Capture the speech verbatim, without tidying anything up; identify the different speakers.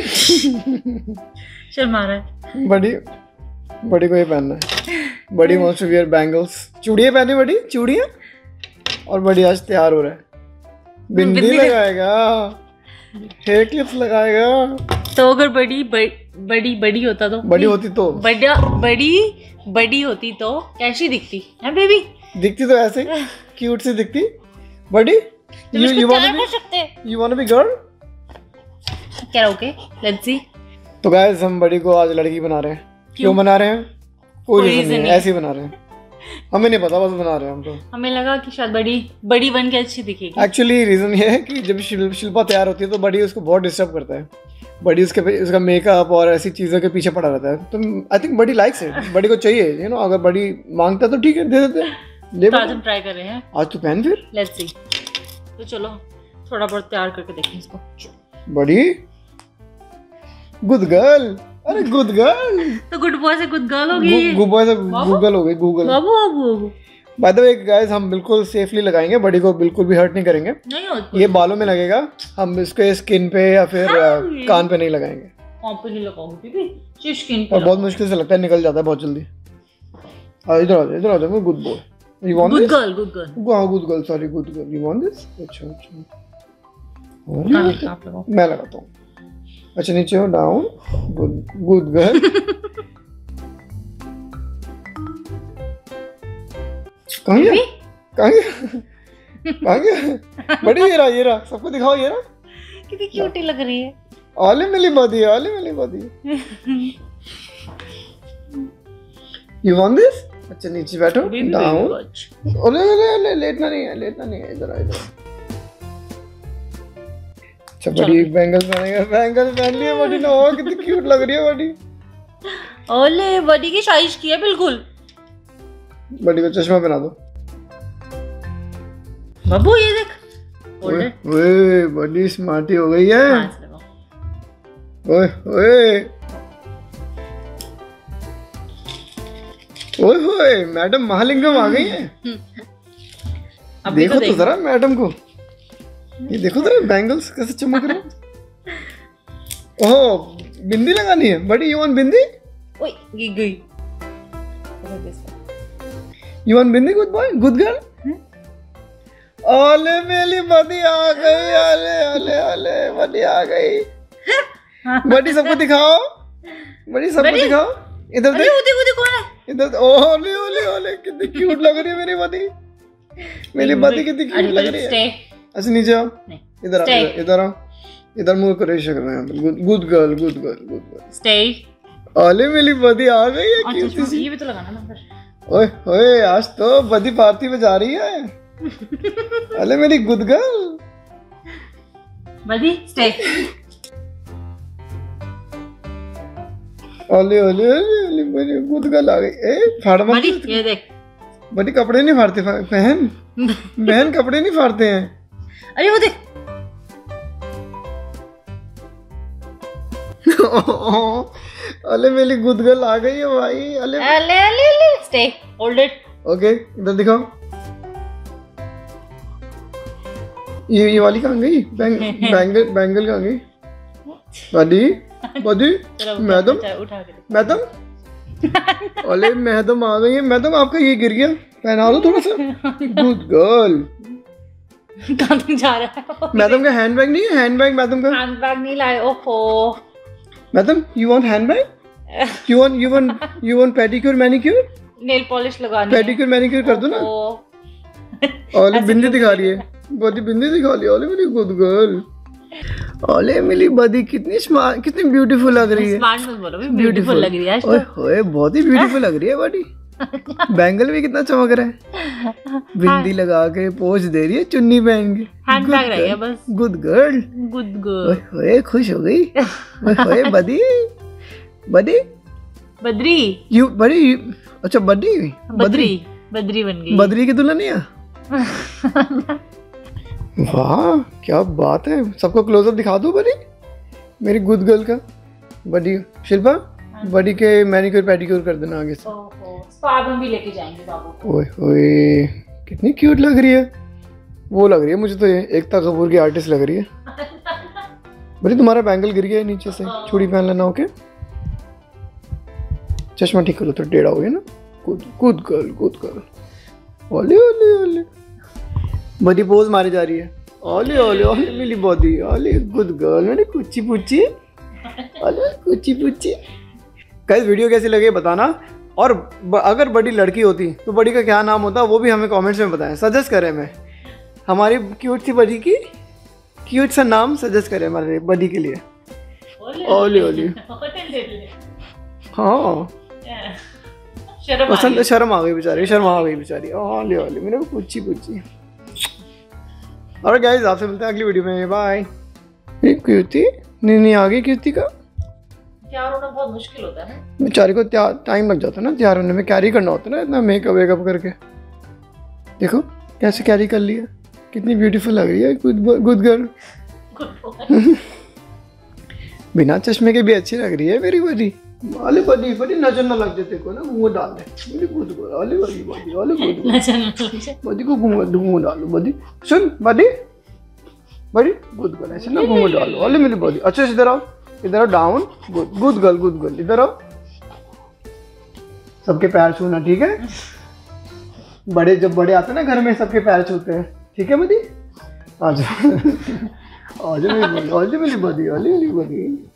Speaker 1: शर्मा रहा है।
Speaker 2: बड़ी बड़ी को ये पहनना है। बड़ी वांट्स टू वियर बैंगल्स। चूड़ियां पहने बड़ी, चूड़ियां। और बड़ी आज तैयार हो रहा है, बिंदी लगाएगा, हेयर क्लिप्स लगाएगा।
Speaker 1: तो अगर बड़ी बड़ी बड़ी बड़ी होता तो
Speaker 2: बड़ी होती तो
Speaker 1: बड़ा बड़ी बड़ी होती तो कैसी दिखती है बेबी?
Speaker 2: दिखती तो ऐसे क्यूट सी दिखती। बड़ी
Speaker 1: तुम इसको तैयार कर सकते हैं।
Speaker 2: You want to be girl?
Speaker 1: क्या ओके, लेट्स सी।
Speaker 2: तो गाइस हम बड़ी को आज लड़की बना रहे हैं। क्यों बना रहे हैं? कोई रीजन नहीं, ऐसे ही बना रहे हैं। हमें नहीं पता, बस बना रहे हैं हम तो।
Speaker 1: हमें लगा कि शायद बड़ी बड़ी बन के अच्छी दिखेगी।
Speaker 2: एक्चुअली रीजन ये है कि जब शिल, शिल्पा तैयार होती है तो बड़ी उसको बहुत डिस्टर्ब करता है। बड़ी उसके उसका मेकअप और ऐसी चीज़ों के पीछे पड़ा रहता है। तो I think Buddy likes it. Buddy को चाहिए, यू नो, अगर बड़ी मांगता है तो ठीक है, दे देते हैं।
Speaker 1: तो आज हम ट्राई कर रहे हैं।
Speaker 2: आज तो पहन फिर,
Speaker 1: लेट्स सी। तो चलो थोड़ा बहुत तैयार करके देखें इसको।
Speaker 2: Buddy good girl. अरे गुड गर्ल।
Speaker 1: तो गुड बॉय से गुड गर्ल हो गई।
Speaker 2: गुड बॉय से गूगल हो गई, गूगल।
Speaker 1: बाबू बाबू
Speaker 2: बाय द वे गाइस, हम बिल्कुल सेफली लगाएंगे, बड़ी को बिल्कुल भी हर्ट नहीं करेंगे।
Speaker 1: नहीं होती।
Speaker 2: ये बालों में लगेगा, हम इसके स्किन पे या फिर हाँ, कान पे नहीं लगाएंगे।
Speaker 1: कान पे नहीं लगाऊंगी बेबी, सिर्फ स्किन पे।
Speaker 2: और बहुत मुश्किल से लगता है, निकल जाता है बहुत जल्दी। आ इधर आ जा, इधर आ जा। मैं good boy. You want this?
Speaker 1: Good girl, good girl.
Speaker 2: हां good girl, sorry good girl. You want this? अच्छा अच्छा,
Speaker 1: आप लगाओ।
Speaker 2: मैं लगाता हूँ। अच्छा नीचे हो, डाउन। Good good girl. कहाँ गया? कहाँ गया? कहाँ गया? बड़ी ये रहा, ये रहा। सबको दिखाओ, ये रहा।
Speaker 1: कितनी क्यूट लग रही है।
Speaker 2: आले मिली बॉडी, आले मिली बॉडी। You want this? अच्छा नीचे बैठो, डाउन। अरे अरे अरे, लेटना नहीं है, लेटना नहीं है। इधर आ, इधर। अच्छा बड़ी बैंगल्स पहनेगा, बैंगल्स पहन लिए बड़ी ने। ओ कितनी क्यूट लग रही है बड़ी।
Speaker 1: ओले बड़ी की साइज की है बिल्कुल।
Speaker 2: बड़ी को चश्मा पहना दो।
Speaker 1: बाबू ये देख।
Speaker 2: ओए ओए, बड़ी स्मार्टी हो गई है। ओए ओए ओए ओए, मैडम महालिंगम आ गई है। देखो तो जरा मैडम को, ये देखो जरा बैंगल्स कैसे चमक रहे हैं। ओह बिंदी लगानी है बड़ी। यू वांट बिंदी?
Speaker 1: ओए गिर गई।
Speaker 2: यू वांट बिंदी? Good boy, good girl. ओले मेरी बड़ी आ गई। अले अले अले, बड़ी आ गई। बड़ी सबको दिखाओ, बड़ी सबको दिखाओ। इधर देख,
Speaker 1: देखो देखो कौन है
Speaker 2: इधर। ओले ओले ओले, कितनी क्यूट लग रही है मेरी बड़ी। मेरी बड़ी कितनी क्यूट लग रही है। अच्छा नीचे आओ, इधर आओ, इधर आओ, इधर मुंह करे कर रहे हैं। Good girl, good girl, good girl.
Speaker 1: Stay.
Speaker 2: ओले मेरी बड़ी आ गई है, क्यूट सी।
Speaker 1: ये भी तो लगाना ना फिर।
Speaker 2: ओए ओए, आज तो बड़ी पार्टी में जा रही है। अरे मेरी गुड गर्ल।
Speaker 1: बड़ी स्टे।
Speaker 2: ओले ओले ओले, मेरी गुड गर्ल आ गई। ए फाड़ मत।
Speaker 1: बड़ी ये देख।
Speaker 2: बड़ी कपड़े नहीं फाड़ते बहन। बहन कपड़े नहीं फाड़ते हैं।
Speaker 1: अरे वो देख।
Speaker 2: अले मेरी गुड गर्ल आ गई है भाई। अले
Speaker 1: अले अले अले, स्टे, होल्ड इट।
Speaker 2: ओके इधर दिखाओ। ये ये वाली कहाँ गई? बैंग, बैंगल बैंगल कहाँ गई? Buddy Buddy madam, madam. अरे मैडम आ गई है। मैडम आपका ये गिर गया, पहना दो थोड़ा सा। Good girl.
Speaker 1: कहाँ तक जा रहा है?
Speaker 2: मैडम का हैंड बैग नहीं है? हैंड बैग मैडम का।
Speaker 1: हैंड बैग नहीं लाए। ओहो
Speaker 2: मैडम, you want handbag? You want you want you want pedicure manicure?
Speaker 1: Nail polish लगानी है।
Speaker 2: पेडिक्योर मैनिक्योर कर दो ना। ओले बिंदी दिखा रही है, बड़ी बिंदी दिखा रही है। ओले मेरी गुड गर्ल। ओले मेरी बड़ी कितनी स्मार्ट, कितनी ब्यूटीफुल लग रही है।
Speaker 1: स्मार्ट मत बोलो, ब्यूटीफुल लग रही है आज तो।
Speaker 2: ओए ओए, बहुत ही ब्यूटीफुल लग रही है बड़ी। बैंगल भी कितना चमक रहा है। बिंदी लगा के पोज दे रही है, चुन्नी पहन के।
Speaker 1: हैंड बैग रह गया बस।
Speaker 2: Good girl,
Speaker 1: good girl.
Speaker 2: ओए खुश हो गई। ओए बड़ी बड़ी
Speaker 1: बद्री।
Speaker 2: यू बड़ी। अच्छा बद्री
Speaker 1: बद्री बद्री बन गई।
Speaker 2: बद्री की दुल्हनिया। वाह क्या बात है। सबको क्लोजअप दिखा दो बड़ी, मेरी गुड गर्ल का। बड़ी शिल्पा, बड़ी के मैनिक्योर पेडिक्योर कर देना आगे से।
Speaker 1: स्पा में भी लेके जाएंगे बाबू।
Speaker 2: ओए ओए कितनी क्यूट लग रही है। वो लग रही है मुझे तो, ये एकता कपूर की आर्टिस्ट लग रही है। बड़ी तुम्हारा बैंगल गिर गया है नीचे से, चूड़ी पहन लेना। ओके चश्मा ठीक करो तो टेढ़ा हो गया ना। कूद कूद कर कूद कर। ओले ओले ओले बॉडी पोज मारी जा रही है। ओले ओले ओले मिली बॉडी। ओले गुड गर्ल। अरे कुची पुची। ओले कुची पुची। गाइस वीडियो कैसी लगे बताना, और ब, अगर बड़ी लड़की होती तो बड़ी का क्या नाम होता वो भी हमें कमेंट्स में बताएं, सजेस्ट करें। मैं हमारी क्यूट सी बड़ी की क्यूट सा नाम सजेस्ट करें हमारे बड़ी के लिए। ओले ओले। हाँ पसंद, शर्म आ गई बेचारी, शर्म आ गई बेचारी। ओले ओले मेरे को पूछी पूछी। और गाइस आपसे मिलते हैं अगली वीडियो में। बाय। क्यूटी नहीं नहीं आ गई क्यूटी का
Speaker 1: तैयार होना बहुत मुश्किल होता है ना
Speaker 2: बेचारी को, टाइम लग जाता है ना तैयार होने में, कैरी करना होता है ना इतना मेकअप वेकअप करके। देखो कैसे कैरी कर लिया, कितनी ब्यूटीफुल लग रही है। Good good girl. बिना चश्मे के भी अच्छी लग रही है मेरी बड़ी। अले बड़ी बड़ी नजर ना लग जाते को ना, मुंह डाल दे मेरी गुड गर्ल। अले बड़ी बड़ी अले गुड नजर ना लग जाए बड़ी को मुंह मुंह डालो बड़ी। सुन बड़ी बड़ी गुड गर्ल, ऐसे ना मुंह डालो। अले मेरी बड़ी अच्छे से इधर आओ, इधर आओ down. Good good girl good girl. इधर आओ, सबके पैर छूना ठीक है। बड़े जब बड़े आते हैं ना घर में सबके पैर छूते हैं, ठीक है बड़ी। आज आज मेरी बड़ी आज मेरी बड़ी आज मेरी बड़ी